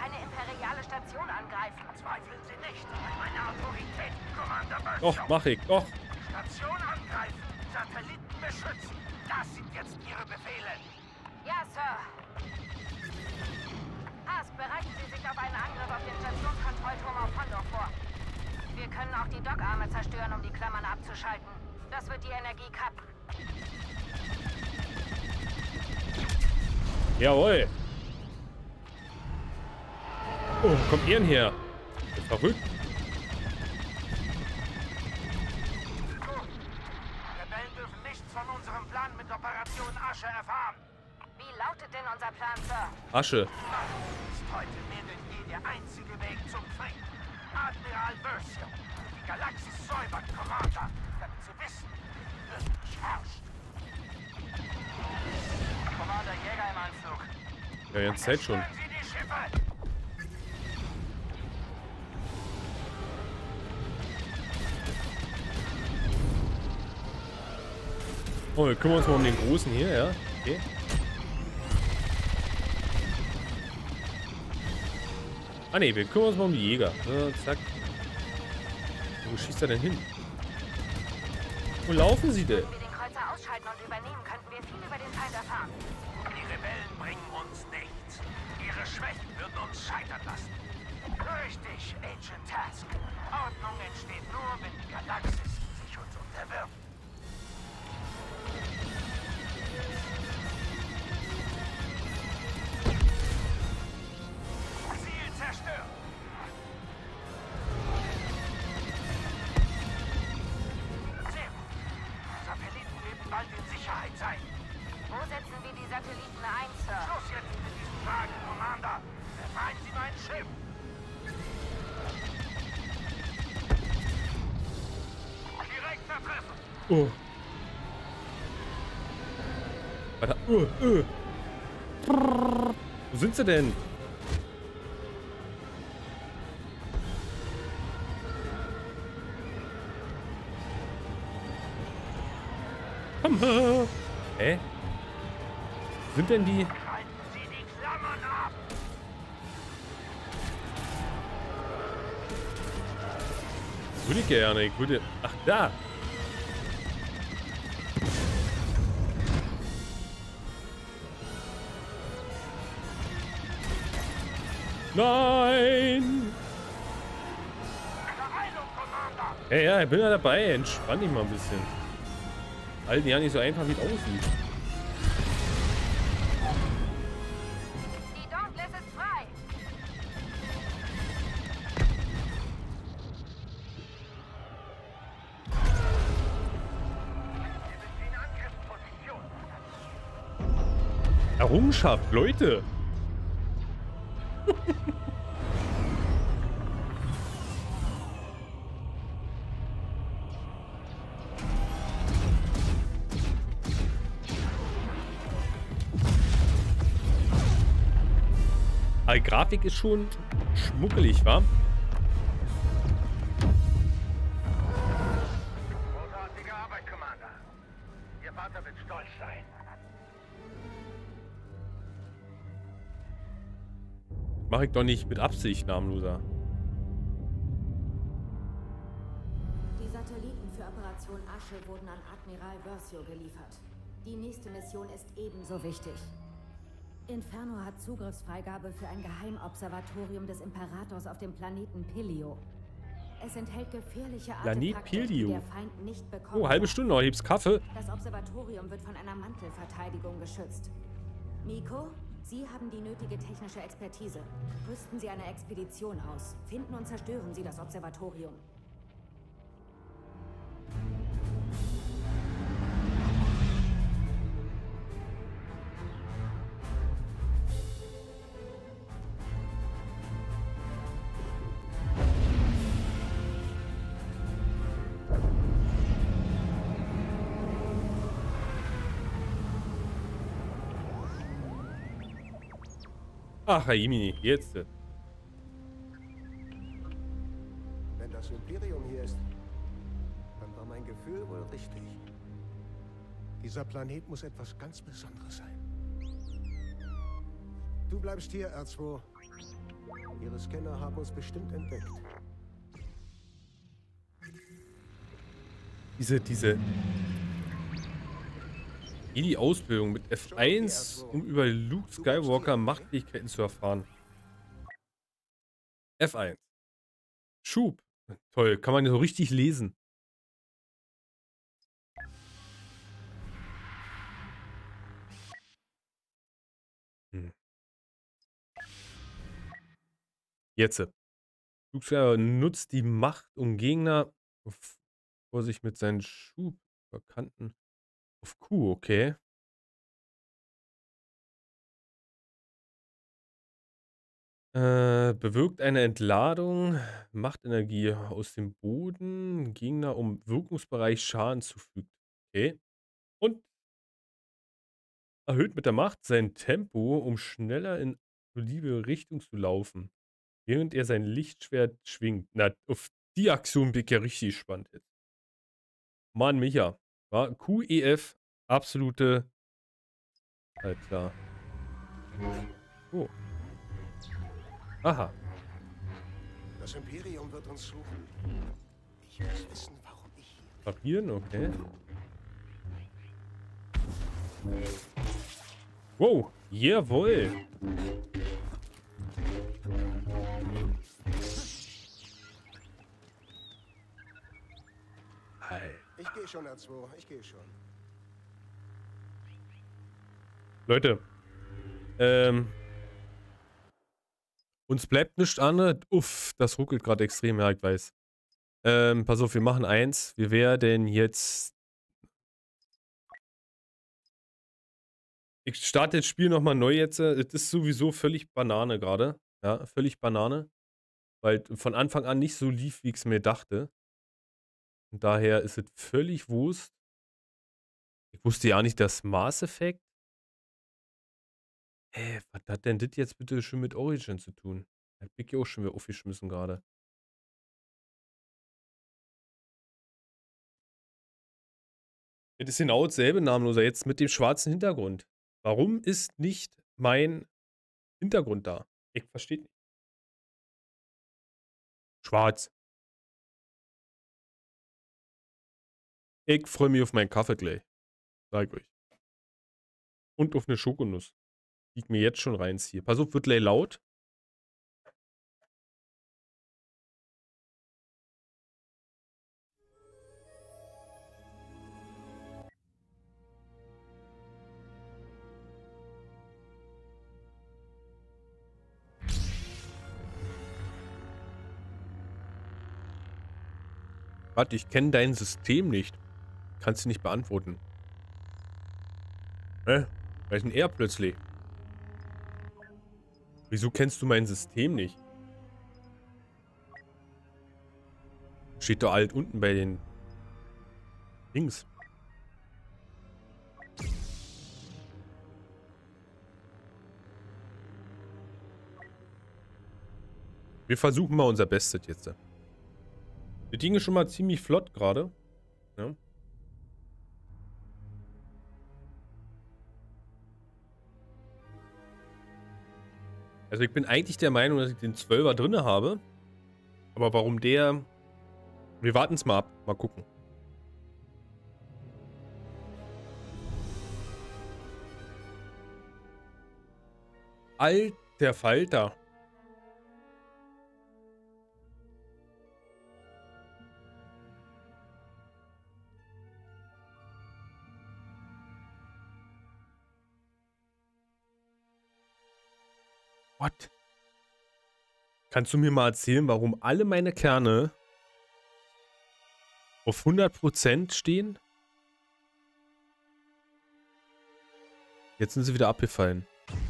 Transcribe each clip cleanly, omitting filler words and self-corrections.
keine imperiale Station angreifen. Zweifeln Sie nicht an meiner Autorität, Commander Versio. Doch, mach ich, doch. Station angreifen, Satelliten beschützen. Das sind jetzt Ihre Befehle. Ja, Sir. Haas, bereiten Sie sich auf einen Angriff auf den Stationskontrollturm auf Hondo vor. Wir können auch die Dockarme zerstören, um die Klammern abzuschalten. Das wird die Energie kappen. Jawohl. Oh, wo kommt ihr denn her? Ist verrückt. Rebellen dürfen nichts von unserem Plan mit Operation Asche erfahren. Wie lautet denn unser Plan, Sir? Asche. Das ist heute mehr denn je der einzige Weg zum Frieden. Admiral Versio, die Galaxis säubern, Commander, damit Sie wissen, wie wirklich herrscht. Commander Jäger im Anflug. Ja, jetzt Zeit schon. Zerstören Sie die Schiffe! Oh, wir kümmern uns mal um den Großen hier, ja. Okay. Ah ne, wir kümmern uns mal um die Jäger. So, zack. Wo schießt er denn hin? Wo laufen sie denn? Wenn wir den Kreuzer ausschalten und übernehmen, könnten wir viel über den Feind erfahren. Die Rebellen bringen uns nichts. Ihre Schwächen würden uns scheitern lassen. Richtig, Agent Task. Ordnung entsteht nur, wenn die Galaxis sich uns unterwirft. Ziel zerstört. Sehr gut. Satelliten werden bald in Sicherheit sein. Wo setzen wir die Satelliten ein, Sir? Schluss jetzt mit diesen Fragen, Commander. Befreien Sie mein Schiff. Direkter Treffer. Oh. Warte. Wo sind sie denn? Komm her. Hä? Wo sind denn die? Halten Sie die Klammern ab. Würde ich gerne. Ich würde. Ach, da. Nein! Beeilung, Commander. Hey, ja, ich bin ja dabei. Entspann dich mal ein bisschen. Halten ja nicht so einfach, wie es aussieht. Die Dauntless ist frei. Wir sind in Angriffsposition. Errungenschaft, Leute! Aber die Grafik ist schon schmuckelig, wa? Großartige Arbeit, Commander. Ihr Vater wird stolz sein. Mach ich doch nicht mit Absicht, namenloser. Die Satelliten für Operation Asche wurden an Admiral Versio geliefert. Die nächste Mission ist ebenso wichtig. Inferno hat Zugriffsfreigabe für ein Geheimobservatorium des Imperators auf dem Planeten Pilio. Es enthält gefährliche Planet Artefakte, die Pilio. der Feind nicht bekommt. Oh, halbe Stunde noch, heb's Kaffee. Das Observatorium wird von einer Mantelverteidigung geschützt. Miko, Sie haben die nötige technische Expertise. Rüsten Sie eine Expedition aus. Finden und zerstören Sie das Observatorium. Ach, Raimini, jetzt. Wenn das Imperium hier ist, dann war mein Gefühl wohl richtig. Dieser Planet muss etwas ganz Besonderes sein. Du bleibst hier, R2. Ihre Scanner haben uns bestimmt entdeckt. Die Ausbildung mit F1, um über Luke Skywalker Machtfähigkeiten zu erfahren. F1. Schub. Toll, kann man so richtig lesen. Jetzt. Luke Skywalker nutzt die Macht, um Gegner vor sich mit seinen Schub verkannten auf Q, okay. Bewirkt eine Entladung, Machtenergie aus dem Boden, Gegner um Wirkungsbereich Schaden zufügt. Okay. Und erhöht mit der Macht sein Tempo, um schneller in beliebige Richtung zu laufen, während er sein Lichtschwert schwingt. Na, auf die Aktion bin ich ja richtig gespannt jetzt. Mann, Micha. War QEF absolute. Halt klar. Oh. Aha. Das Imperium wird uns suchen. Ich muss wissen, warum ich hier bin. Papieren, okay. Wow, jawohl. Ich gehe schon, R2. Ich gehe schon. Leute, uns bleibt nichts an. Uff, das ruckelt gerade extrem, ja, ich weiß. Pass auf, wir machen eins. Wir werden jetzt. Ich starte das Spiel nochmal neu jetzt. Es ist sowieso völlig Banane gerade. Ja, völlig Banane. Weil von Anfang an nicht so lief, wie ich es mir dachte. Und daher ist es völlig Wurst. Ich wusste ja nicht, dass Mass Effect. Was hat denn das jetzt bitte schon mit Origin zu tun? Hab ich ja auch schon wieder aufgeschmissen gerade. Das ist genau dasselbe Namenloser, jetzt mit dem schwarzen Hintergrund. Warum ist nicht mein Hintergrund da? Ich verstehe nicht. Schwarz. Ich freue mich auf meinen Kaffee gleich. Sag ich euch. Und auf eine Schokonuss. Die ich mir jetzt schon reinziehe. Pass auf, wird gleich laut. Warte, ich kenne dein System nicht. Kannst du nicht beantworten. Wer ist denn er plötzlich? Wieso kennst du mein System nicht? Steht doch alt unten bei den Dings. Wir versuchen mal unser Bestes jetzt. Das Ding ist schon mal ziemlich flott gerade. Ja. Also ich bin eigentlich der Meinung, dass ich den 12er drinne habe. Aber warum der... Wir warten es mal ab. Mal gucken. Alter Falter. What? Kannst du mir mal erzählen, warum alle meine Kerne auf 100% stehen? Jetzt sind sie wieder abgefallen.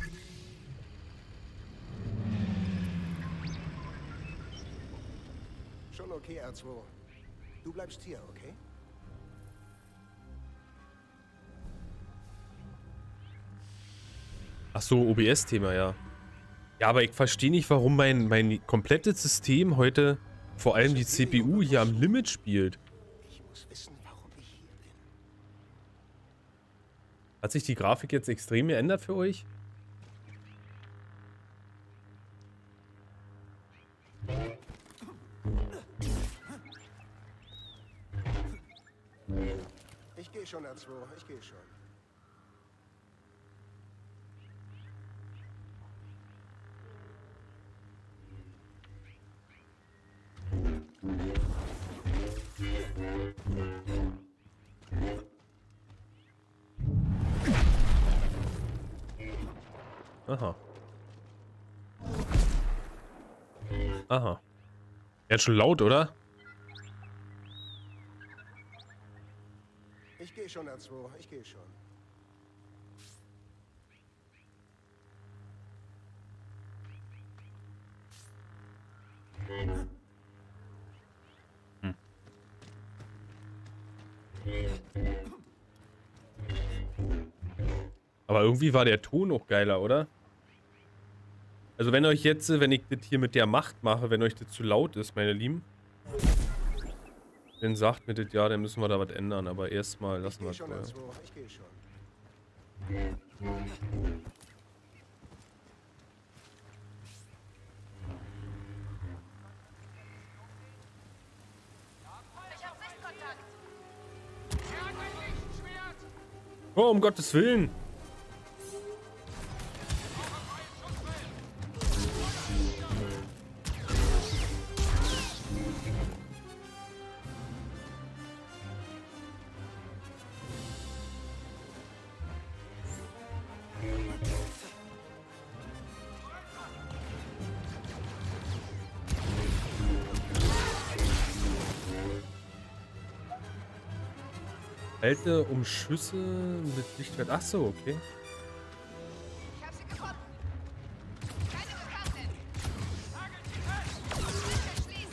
Schon okay, R2. Du bleibst hier, okay? Ach so, OBS-Thema, ja. Ja, aber ich verstehe nicht, warum mein komplettes System heute, vor allem die CPU, hier am Limit spielt. Ich muss wissen, warum ich hier bin. Hat sich die Grafik jetzt extrem geändert für euch? gehe schon, R2. Ich gehe schon. Aha. Aha. Jetzt schon laut, oder? Ich gehe schon, R2. Ich gehe schon. Aber irgendwie war der Ton auch geiler, oder? Also wenn euch jetzt, wenn ich das hier mit der Macht mache, wenn euch das zu laut ist, meine Lieben, dann sagt mir das, ja, dann müssen wir da was ändern. Aber erstmal lassen wir es mal. Ich gehe schon. Oh, um Gottes Willen! Halte um Schüsse mit Lichtwert. Ach so, okay. Ich hab sie gefunden. Keine Bekannten. Nagelt sie fest. Schließen.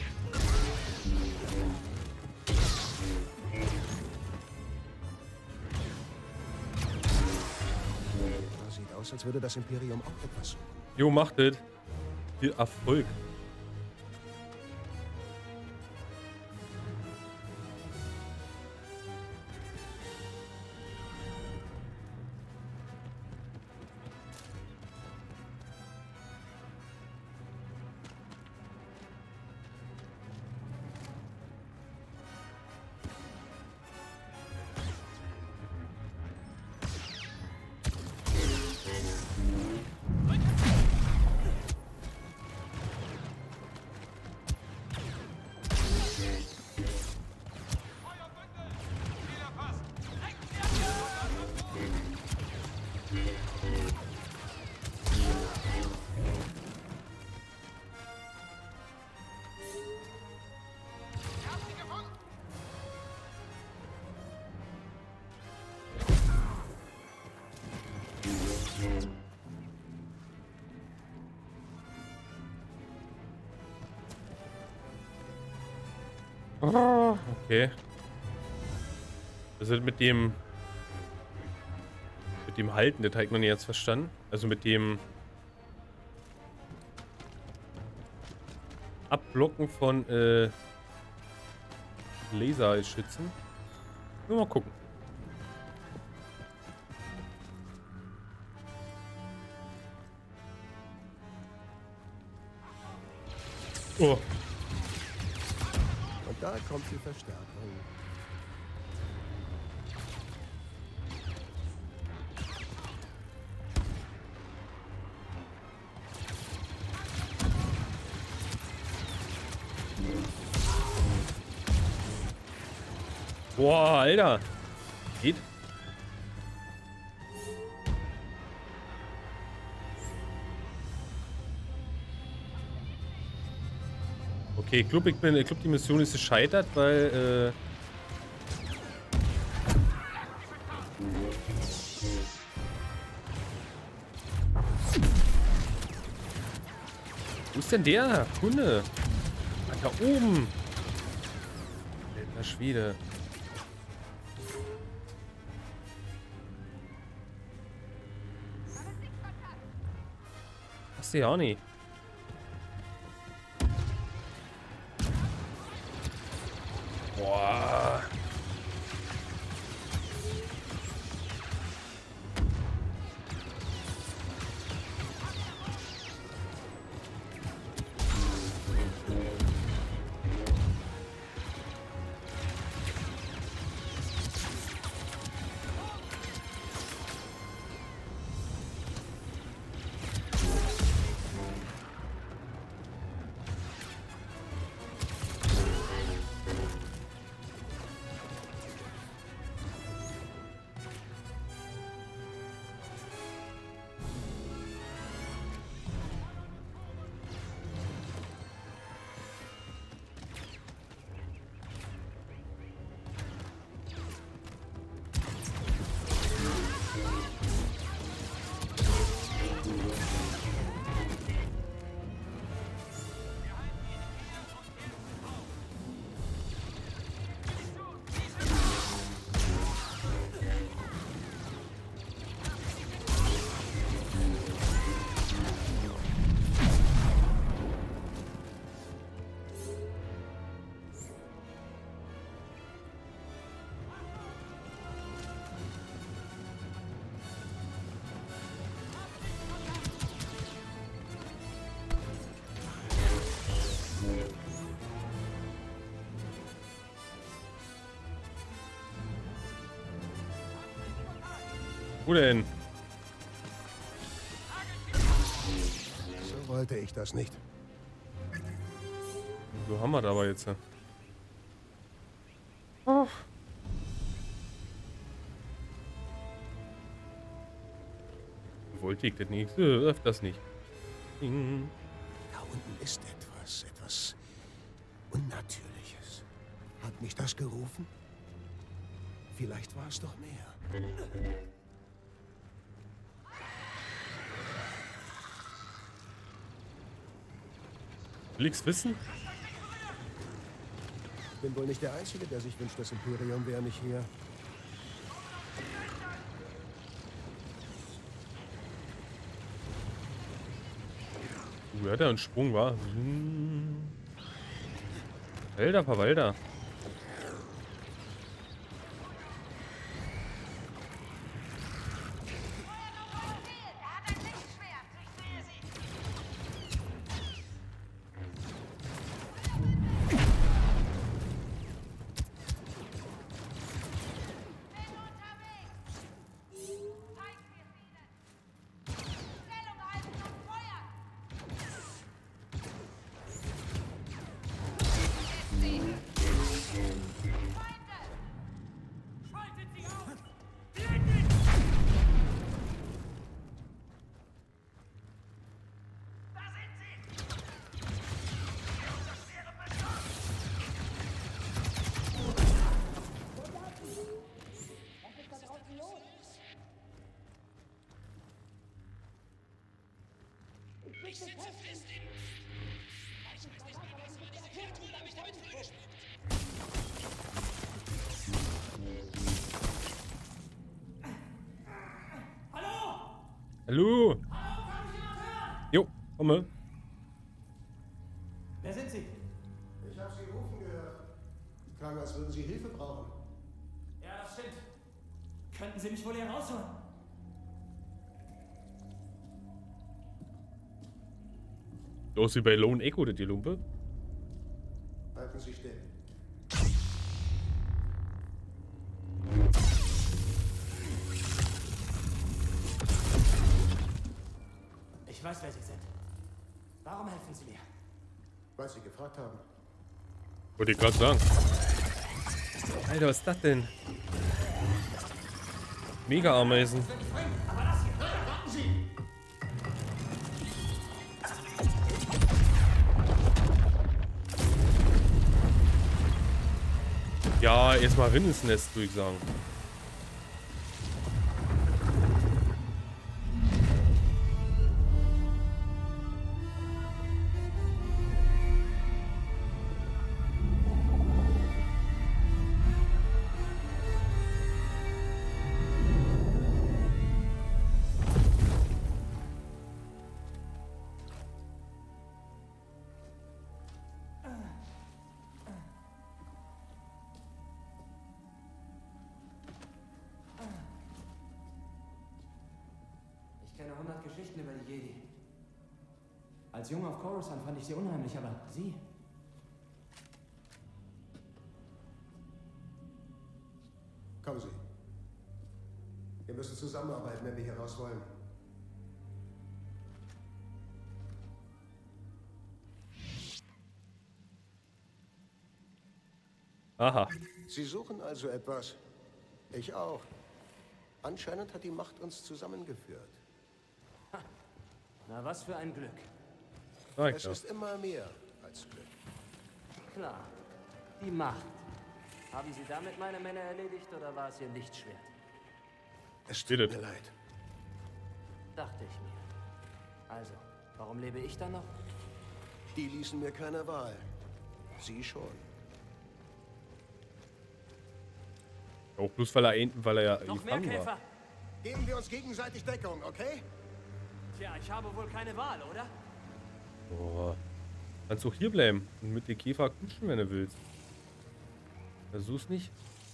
Das sieht aus, als würde das Imperium auch etwas suchen. Jo, macht das. Viel Erfolg. Okay. Das ist mit dem Halten, das habe ich noch nicht jetzt verstanden. Also mit dem Abblocken von Laserschützen. Nur mal gucken. Oh. Und da kommt die Verstärkung. Boah, Alter. Geht. Okay, ich glaube, die Mission ist gescheitert, weil, wo ist denn der Kunde? Ah, da oben. Alter Schwede. Hast du ja auch nicht. Boah. Wo denn? So wollte ich das nicht. So haben wir da aber jetzt. Oh. Wollte ich das nicht? Öfters nicht. Ding. Da unten ist etwas Unnatürliches. Hat mich das gerufen? Vielleicht war es doch mehr. Willst wissen? Ich bin wohl nicht der Einzige, der sich wünscht, das Imperium wäre nicht hier. Ja, der ein Sprung war. Walder, Verwalder. Hallo? Jo, komme. Wer sind Sie? Ich habe Sie rufen gehört. Klang, als würden Sie Hilfe brauchen. Ja, das stimmt. Könnten Sie mich wohl hier rausholen? Los wie bei Lone Echo, die Lumpe. Halten Sie still. Ich weiß, wer Sie sind. Warum helfen Sie mir? Weil Sie gefragt haben. Wollte ich gerade sagen. Alter, was ist das denn? Mega-Ameisen. Aber das hier, warten Sie! Ja, erstmal rein ins Nest, würde ich sagen. Ich kenne 100 Geschichten über die Jedi. Als Junge auf Coruscant fand ich sie unheimlich, aber Sie? Kommen Sie. Wir müssen zusammenarbeiten, wenn wir hier raus wollen. Aha. Sie suchen also etwas. Ich auch. Anscheinend hat die Macht uns zusammengeführt. Na, was für ein Glück. Ah, Es klar. ist immer mehr als Glück. Klar. Die Macht. Haben Sie damit meine Männer erledigt oder war es Ihr Lichtschwert? Es Steht tut es. mir leid. Dachte ich mir. Also, warum lebe ich dann noch? Die ließen mir keine Wahl. Sie schon. Auch bloß weil er ja Noch mehr gefangen Käfer? war. Geben wir uns gegenseitig Deckung, okay? Tja, ich habe wohl keine Wahl, oder? Boah. Kannst auch hier bleiben und mit den Käfer kutschen, wenn du willst. Versuch's nicht.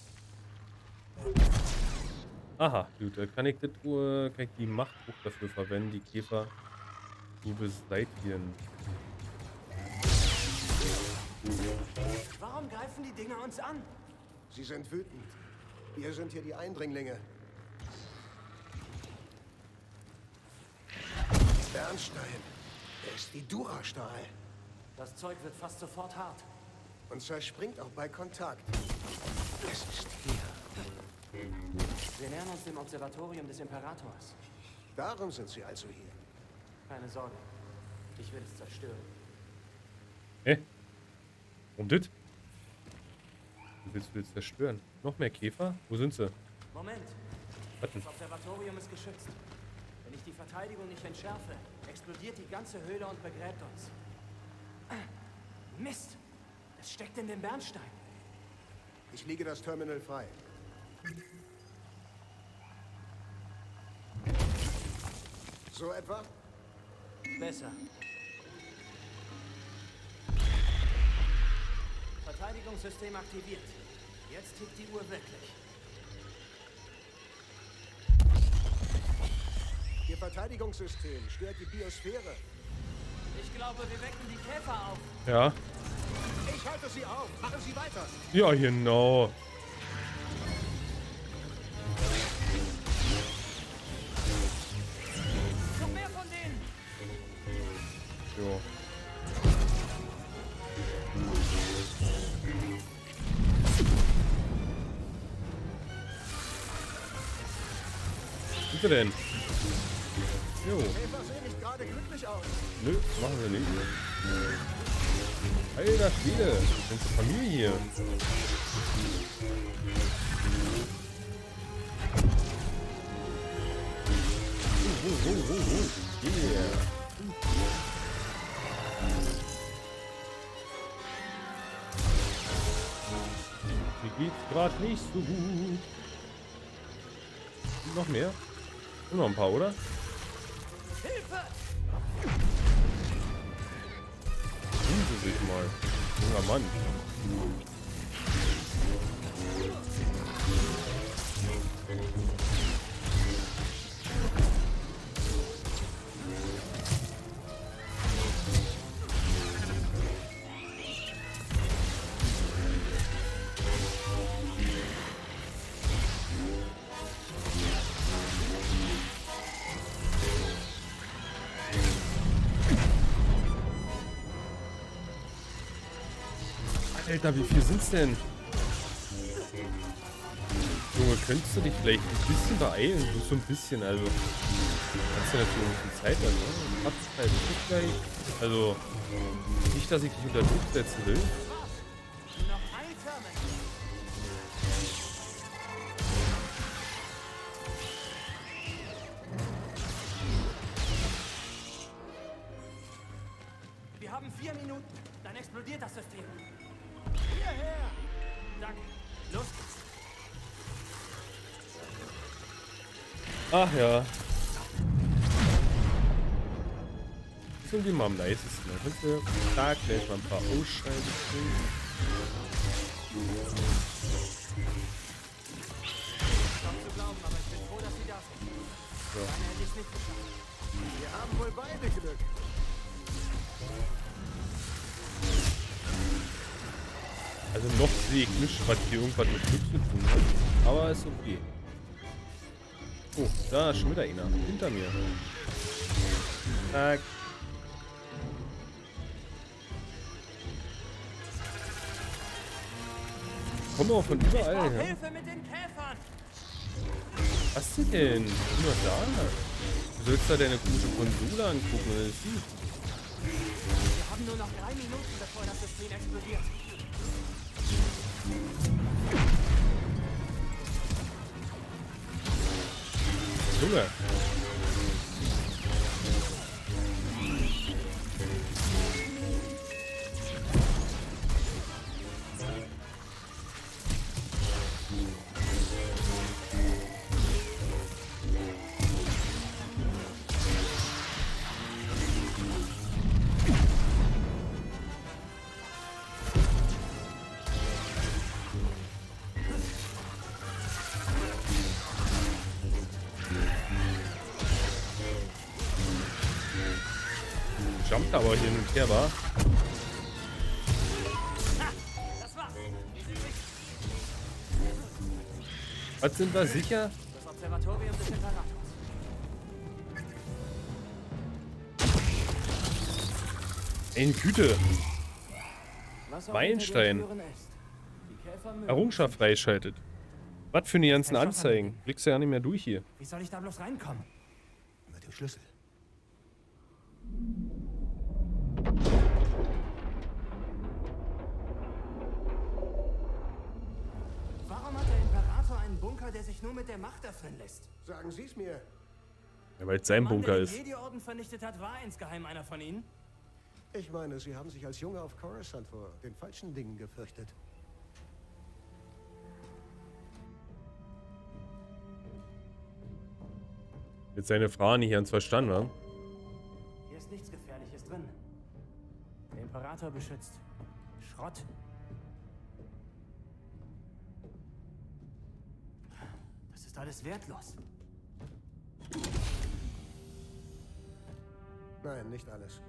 Aha, gut, dann kann ich die Macht auch dafür verwenden, die Käfer zu beseitigen. Warum greifen die Dinger uns an? Sie sind wütend. Wir sind hier die Eindringlinge. Bernstein. Er ist wie Durastahl. Das Zeug wird fast sofort hart. Und zerspringt auch bei Kontakt. Es ist hier. Wir nähern uns dem Observatorium des Imperators. Darum sind sie also hier. Keine Sorge. Ich will es zerstören. Warum das? Du willst jetzt zerstören? Noch mehr Käfer? Wo sind sie? Moment. Was denn? Das Observatorium ist geschützt. Wenn ich die Verteidigung nicht entschärfe, explodiert die ganze Höhle und begräbt uns. Mist! Es steckt in dem Bernstein. Ich lege das Terminal frei. So etwa? Besser. Verteidigungssystem aktiviert. Jetzt tickt die Uhr wirklich. Ihr Verteidigungssystem stört die Biosphäre. Ich glaube, wir wecken die Käfer auf. Ja. Ich halte sie auf. Machen Sie weiter. Ja, genau. Noch mehr von denen. Jo. Was ist denn? Jo. Käfer sehen nicht gerade glücklich aus. Nö, machen wir nicht. Alter Schwede, ganze Familie hier. Yeah. Mir geht's gerade nicht so gut. Noch mehr? Und noch ein paar, oder? Hilfe! Sie sich mal. Junger Mann. Alter, wie viel sind's denn? Junge, könntest du dich vielleicht ein bisschen beeilen? Nur so ein bisschen, also. Kannst du natürlich nicht viel Zeit haben, ne? Hab's halt nicht gleich. Also, nicht, dass ich dich unter Druck setzen will. Noch ein Terminal. Wir haben 4 Minuten. Dann explodiert das System. Hierher! Danke. Los geht's. Ach ja. Das ist irgendwie mal am nicesten. Da kannst du da gleich mal ein paar Ausschalten kriegen. Kaum zu glauben, aber ich bin froh, dass Sie da sind. So. Dann hätte ich es nicht geschafft. Wir haben wohl beide Glück. Also noch sehe ich nicht, was hier irgendwas mit Glück zu tun hat. Aber ist okay. Oh, da ist schon wieder einer. Hinter mir. Zack. Kommen auch von überall Oh, her. Hilfe mit den Käfern! Was denn? Bin doch da. Du sollst da deine komische Konsole angucken, oder das sieht. Wir haben nur noch 3 Minuten, bevor das System explodiert. Junge. Jumpt aber hin und her, war. Das war's. Wir sind sicher. Was sind wir sicher? Das Observatorium des Imperators. Ey, Güte. Was auch Meilenstein. hinter den Türen ist. Die Käfer mögen Errungenschaft freischaltet. Was für die ganzen Anzeigen? Blickst du ja nicht mehr durch hier. Wie soll ich da bloß reinkommen? Mit dem Schlüssel. Warum hat der Imperator einen Bunker, der sich nur mit der Macht öffnen lässt? Sagen Sie es mir. Ja, weil es sein Der Mann, Bunker der ist. den Jedi-Orden vernichtet hat, war insgeheim einer von ihnen? Ich meine, Sie haben sich als Junge auf Coruscant vor den falschen Dingen gefürchtet. Jetzt seine Frage nicht ganz verstanden, wa? Hier ist nichts Gefährliches drin. Der Imperator beschützt Schrott. Das ist alles wertlos. Nein, nicht alles.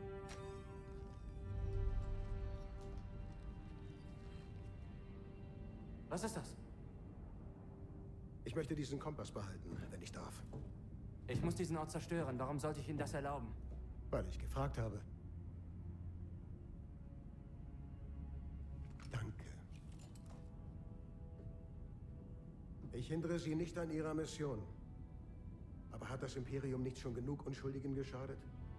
Was ist das? Ich möchte diesen Kompass behalten, wenn ich darf. Ich muss diesen Ort zerstören. Warum sollte ich Ihnen das erlauben? Weil ich gefragt habe. Danke. Ich hindere Sie nicht an Ihrer Mission. Aber hat das Imperium nicht schon genug Unschuldigen geschadet?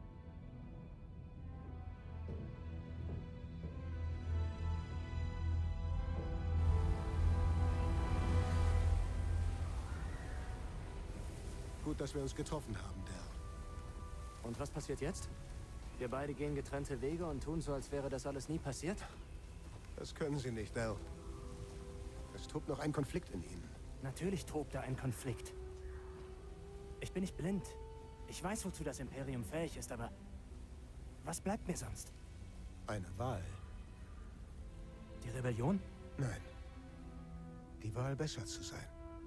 Gut, dass wir uns getroffen haben, Del. Und was passiert jetzt? Wir beide gehen getrennte Wege und tun so, als wäre das alles nie passiert? Das können Sie nicht, Del. Es tobt noch ein Konflikt in Ihnen. Natürlich tobt da ein Konflikt. Ich bin nicht blind. Ich weiß, wozu das Imperium fähig ist, aber was bleibt mir sonst? Eine Wahl. Die Rebellion? Nein. Die Wahl, besser zu sein.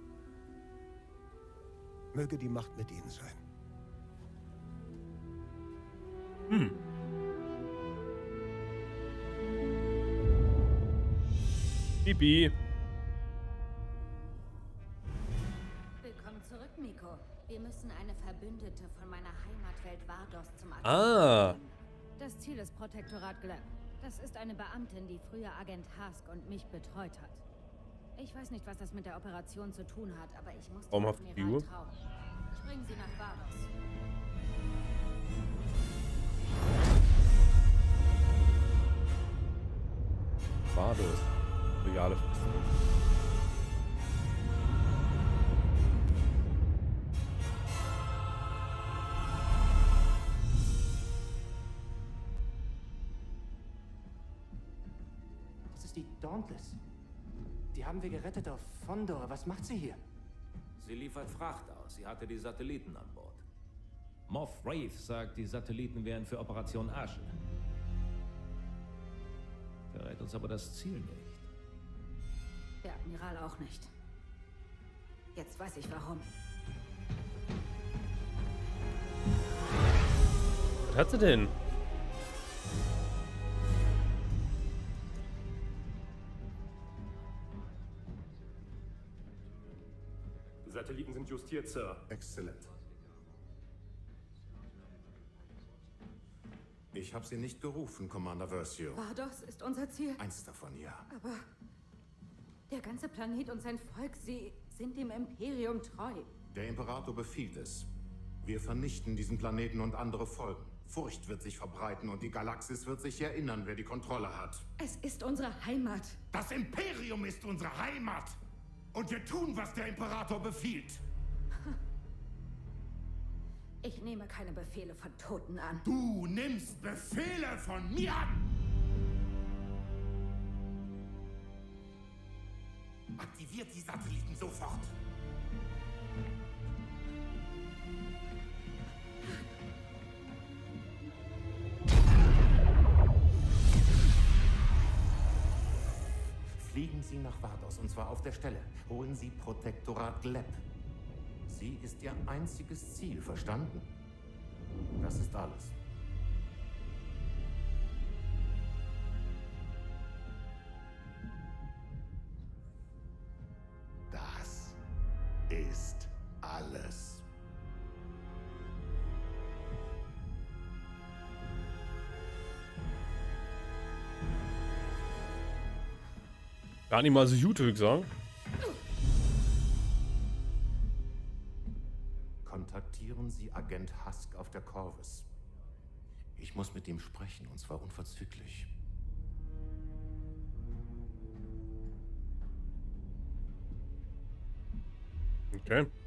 Möge die Macht mit Ihnen sein. Bibi. Willkommen zurück, Miko. Wir müssen eine Verbündete von meiner Heimatwelt Vardos zum Agenten bringen. Das Ziel ist Protektorat Gleb. Das ist eine Beamtin, die früher Agent Hask und mich betreut hat. Ich weiß nicht, was das mit der Operation zu tun hat, aber ich muss dem Traumhafte Admiral Figur. trauen. Springen Sie nach Vardos. War das? Reale Festung. Das ist die Dauntless. Die haben wir gerettet auf Fondor. Was macht sie hier? Sie liefert Fracht aus. Sie hatte die Satelliten an Bord. Moff Wraith sagt, die Satelliten wären für Operation Asche. Verrät uns aber das Ziel nicht. Der Admiral auch nicht. Jetzt weiß ich warum. Was hat sie denn? Die Satelliten sind justiert, Sir. Exzellent. Ich habe Sie nicht gerufen, Commander Versio. Vardos ist unser Ziel. Eins davon, ja. Aber der ganze Planet und sein Volk, sie sind dem Imperium treu. Der Imperator befiehlt es. Wir vernichten diesen Planeten und andere Folgen. Furcht wird sich verbreiten und die Galaxis wird sich erinnern, wer die Kontrolle hat. Es ist unsere Heimat. Das Imperium ist unsere Heimat! Und wir tun, was der Imperator befiehlt. Ich nehme keine Befehle von Toten an. Du nimmst Befehle von mir an! Aktiviert die Satelliten sofort! Fliegen Sie nach Vardos, und zwar auf der Stelle. Holen Sie Protektorat Gleb. Sie ist Ihr einziges Ziel, verstanden? Das ist alles. Das ist alles. Gar nicht mal so gut, würde ich sagen. Kontaktieren Sie Agent Husk auf der Corvus. Ich muss mit ihm sprechen, und zwar unverzüglich. Okay.